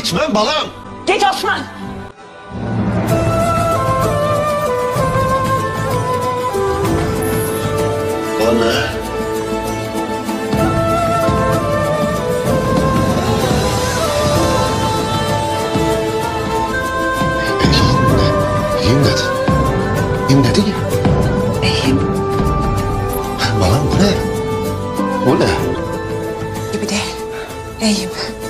içmem balam. Git Osman. Anne. İyiyim dedi. İyiyim dedi ya. İyiyim. Balam bu ne? Bu ne? Gibi değil. İyiyim.